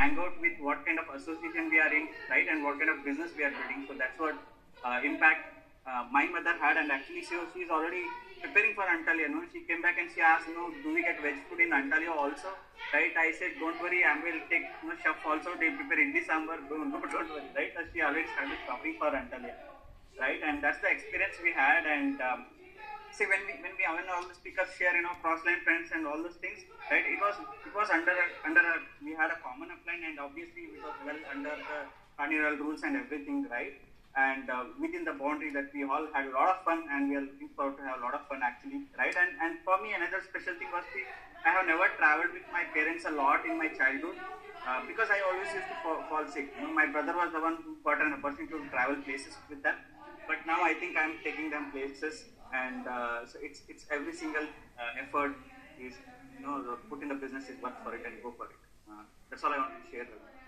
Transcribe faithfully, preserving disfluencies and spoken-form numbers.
hang out with what kind of association we are in, right, and what kind of business we are building. So that's what uh, impact uh, my mother had, and actually she she is already preparing for Antalya. No, she came back and she asked, you know, do we get veg food in Antalya also? Right? I said, don't worry, I will take, you know, chef also. They prepare idli sambar. Don't, don't, don't worry, right? So she already started shopping for Antalya, right? And that's the experience we had. And um, see, when we when we when all the speakers share, you know, cross-line friends and all those things, right? It was it was under a, under a, we had a common upline, and obviously it was well under the carnival rules and everything, right? And uh, within the boundary that we all had a lot of fun, and we are looking forward to have a lot of fun actually, right? And and for me, another special thing was the, I have never traveled with my parents a lot in my childhood uh, because I always used to fall, fall sick. You know, my brother was the one who got an opportunity to travel places with them, but now I think I'm taking them places, and uh, so it's it's every single uh, effort is, you know, put in the business is worth for it, and go for it. Uh, that's all I want to share.